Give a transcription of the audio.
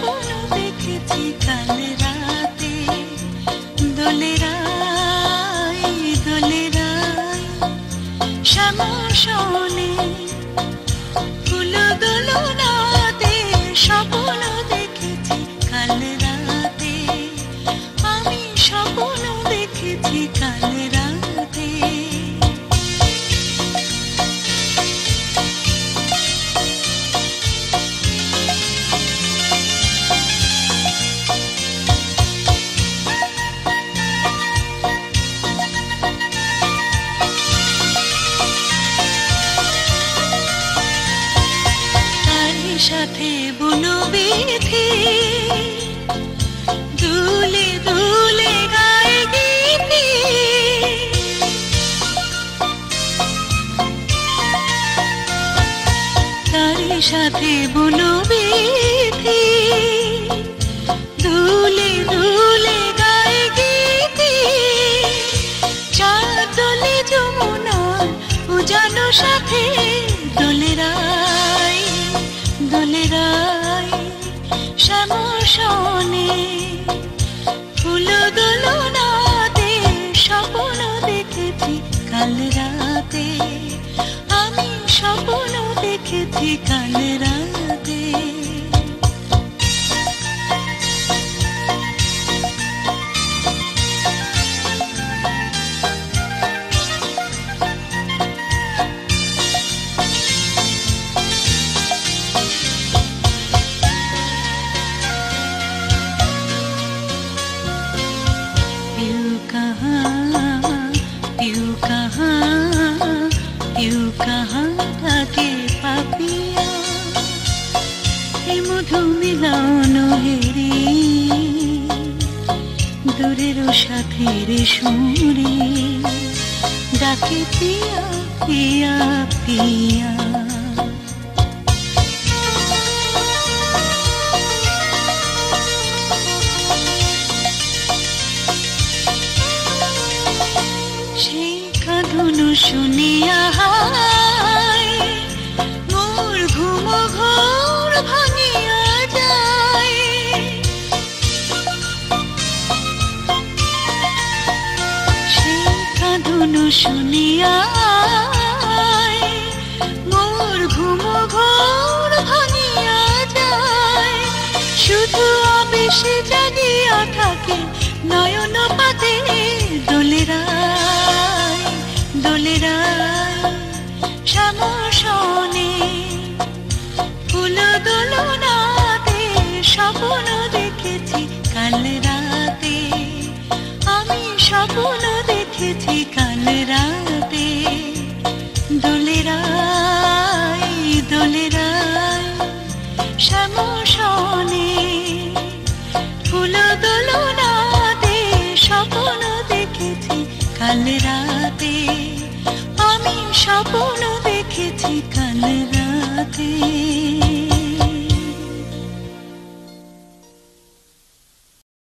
স্বপ্ন দেখেছি কাল রাতে। দোলেরাই দোলেরাই শ্যামসনে ফুল দোলনাতে স্বপ্ন দেখেছি কাল রাতে। আমি স্বপ্ন দেখেছি কাল রাতে। সাথে বুনো বিধি দুলে দুলে গায়ে গীতি। তারি সাথে বুনো বিধি দুলে দুলে গায়ে গীতি। চার দোলে যমুনার উজানো সাথে দোলেরাই দোলেরাই শ্যামসনে ফুল দোলনাতে স্বপ্ন দেখেছি কাল রাতে। আমি স্বপ্ন দেখেছি কাল রাতে। पियू कहाँ থাকে পাপিয়া এই মধু মিলন হেরি দূরের সাথের সুরে ডাকে পিয়া পিয়া পিয়া। ধুনু শুনিয়া মোর ঘুম ঘোর ভাঙিয়া যায়। সেই ধুনু শুনিয়া মোর ঘুম ঘোর ভাঙিয়া যায়। শুধু আবেশে জাগিয়া থাকে নয়ন পাতে দোলেরাই দোলেরাই শ্যামসনে ফুল দোলনাতে স্বপ্ন দেখেছি কাল রাতে। আমি স্বপ্ন দেখেছি কাল রাতে। দোলেরাই দোলেরাই শ্যামসনে ফুল দোলনাতে স্বপ্ন দেখেছি কাল রাতে। আমি স্বপ্ন দেখেছি কাল রাতে।